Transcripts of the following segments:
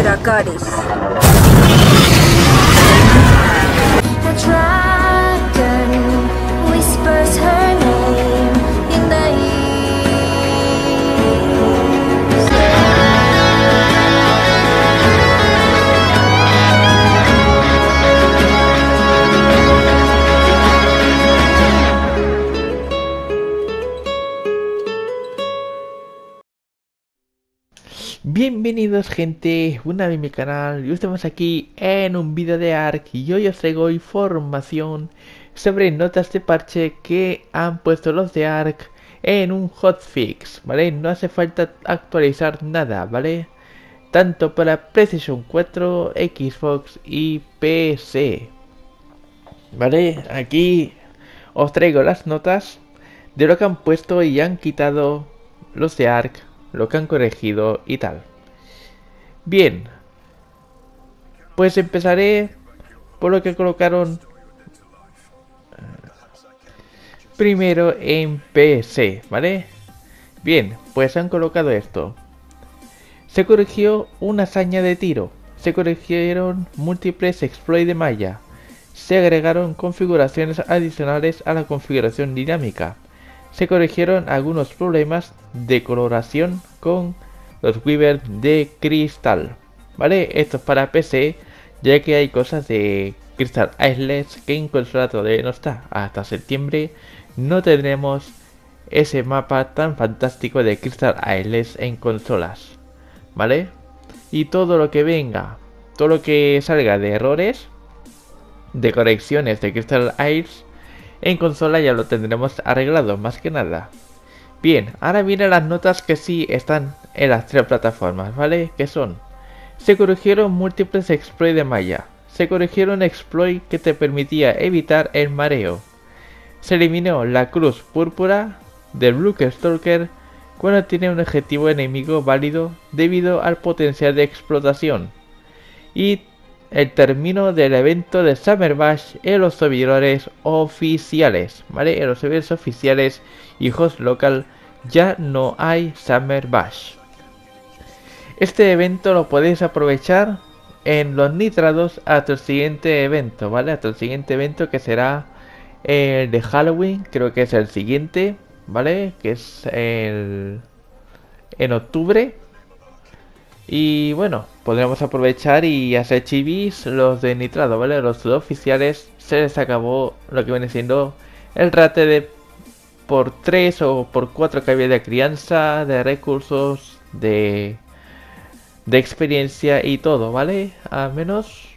Dracarys. The dragon whispers her name in the east. Bienvenidos gente, una vez a mi canal y estamos aquí en un vídeo de ARK y hoy os traigo información sobre notas de parche que han puesto los de ARK en un hotfix, ¿vale? No hace falta actualizar nada, ¿vale? Tanto para PlayStation 4, Xbox y PC, ¿vale? Aquí os traigo las notas de lo que han puesto y han quitado los de ARK, lo que han corregido y tal. Bien, pues empezaré por lo que colocaron primero en PC, ¿vale? Bien, pues han colocado esto. Se corrigió una hazaña de tiro, se corrigieron múltiples exploits de malla, se agregaron configuraciones adicionales a la configuración dinámica, se corrigieron algunos problemas de coloración con los Weaver de cristal, ¿vale? Esto es para PC, ya que hay cosas de Crystal Isles que en consola todavía no está. Hasta septiembre no tendremos ese mapa tan fantástico de Crystal Isles en consolas, ¿vale? Y todo lo que venga, todo lo que salga de errores, de correcciones de Crystal Isles, en consola ya lo tendremos arreglado, más que nada. Bien, ahora vienen las notas que sí están en las tres plataformas, ¿vale? Que son: se corrigieron múltiples exploits de malla, se corrigieron exploit que te permitía evitar el mareo, se eliminó la cruz púrpura del Blue Stalker cuando tiene un objetivo enemigo válido debido al potencial de explotación, y el término del evento de Summer Bash en los servidores oficiales, ¿vale? En los servidores oficiales y host local ya no hay Summer Bash. Este evento lo podéis aprovechar en los nitrados hasta el siguiente evento, ¿vale? Hasta el siguiente evento, que será el de Halloween, creo que es el siguiente, ¿vale? Que es en octubre. Y bueno, podremos aprovechar y hacer chivis los de nitrado, ¿vale? Los oficiales se les acabó lo que viene siendo el rate de por 3 o por 4 que había de crianza, de recursos, de experiencia y todo, ¿vale? Al menos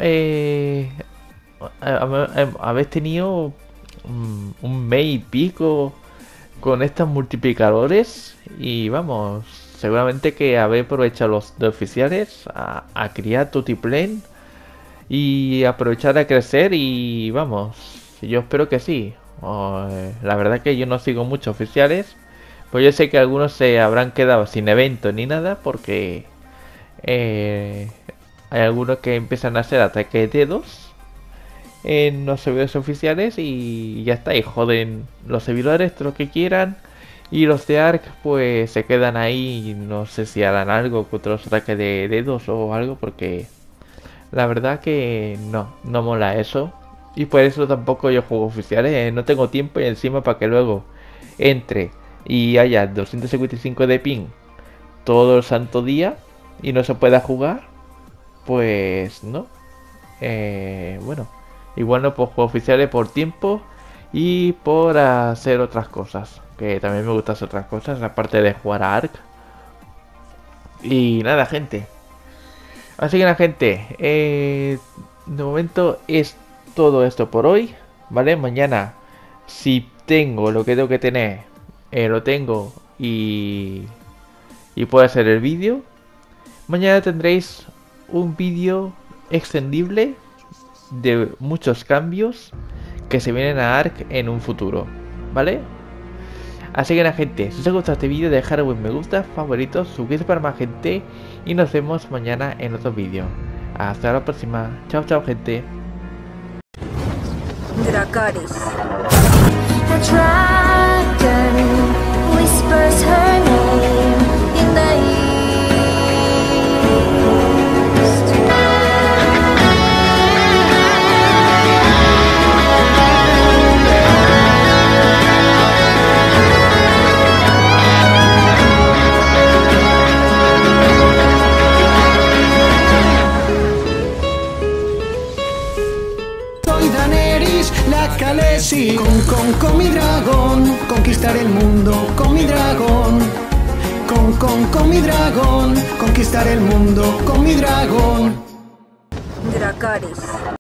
habéis tenido un mes y pico con estos multiplicadores y vamos, seguramente que habéis aprovechado los de oficiales a criar Tutiplen y aprovechar a crecer y vamos, yo espero que sí. La verdad que yo no sigo muchos oficiales, pues yo sé que algunos se habrán quedado sin evento ni nada porque hay algunos que empiezan a hacer ataques de dedos en los servidores oficiales y ya está, y joden los servidores todo lo que quieran, y los de ARK pues se quedan ahí. No sé si harán algo contra los ataques de dedos o algo, porque la verdad que no mola eso. Y por eso tampoco yo juego oficiales, no tengo tiempo, y encima para que luego entre y haya 255 de ping todo el santo día y no se pueda jugar, pues no. Bueno, igual no puedo jugar oficiales por tiempo y por hacer otras cosas, que también me gusta hacer otras cosas aparte de jugar a ARK. Y nada, gente, así que nada, gente, de momento es todo esto por hoy, ¿vale? Mañana, si tengo lo que tengo que tener, lo tengo y puedo hacer el vídeo. Mañana tendréis un vídeo extendible de muchos cambios que se vienen a ARK en un futuro, ¿vale? Así que nada, gente, si os ha gustado este vídeo, dejar un me gusta, favoritos, suscribirse para más gente y nos vemos mañana en otro vídeo. Hasta la próxima. Chao, chao, gente. Dracarys. The dragon whispers her name in the east. que sí. Con mi dragón, conquistar el mundo con mi dragón. Con mi dragón, conquistar el mundo con mi dragón. Dracarys.